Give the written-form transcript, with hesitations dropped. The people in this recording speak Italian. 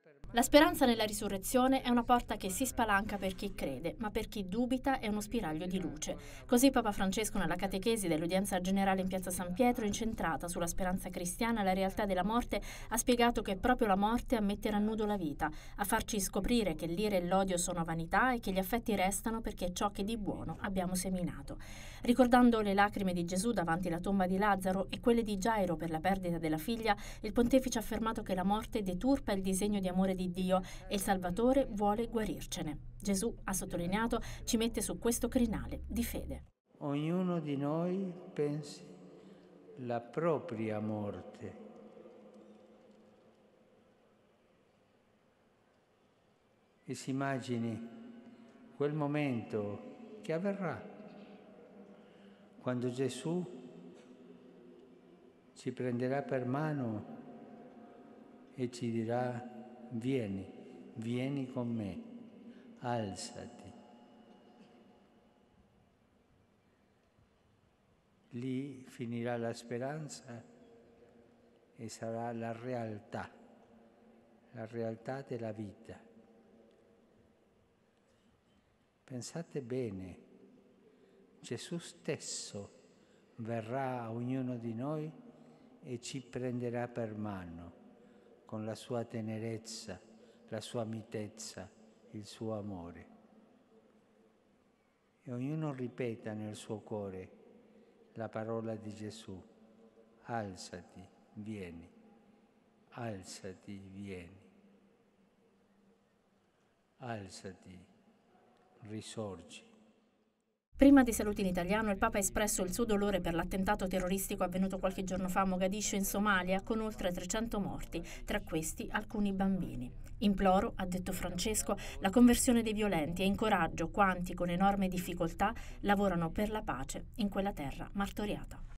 La speranza nella risurrezione è una porta che si spalanca per chi crede, ma per chi dubita è uno spiraglio di luce. Così Papa Francesco nella catechesi dell'udienza generale in Piazza San Pietro, incentrata sulla speranza cristiana e la realtà della morte, ha spiegato che è proprio la morte a mettere a nudo la vita, a farci scoprire che l'ira e l'odio sono vanità e che gli affetti restano perché è ciò che di buono abbiamo seminato. Ricordando le lacrime di Gesù davanti alla tomba di Lazzaro e quelle di Gairo per la perdita della figlia, il pontefice ha affermato che la morte deturpa il disegno di amore di Dio e il Salvatore vuole guarircene. Gesù, ha sottolineato, ci mette su questo crinale di fede. Ognuno di noi pensi la propria morte. E si immagini quel momento che avverrà quando Gesù ci prenderà per mano e ci dirà: vieni, vieni con me, alzati. Lì finirà la speranza e sarà la realtà della vita. Pensate bene, Gesù stesso verrà a ognuno di noi e ci prenderà per mano con la sua tenerezza, la sua mitezza, il suo amore. E ognuno ripeta nel suo cuore la parola di Gesù: alzati, vieni, alzati, vieni, alzati, risorgi. Prima dei saluti in italiano, il Papa ha espresso il suo dolore per l'attentato terroristico avvenuto qualche giorno fa a Mogadiscio in Somalia, con oltre 300 morti, tra questi alcuni bambini. Imploro, ha detto Francesco, la conversione dei violenti e incoraggio quanti con enorme difficoltà lavorano per la pace in quella terra martoriata.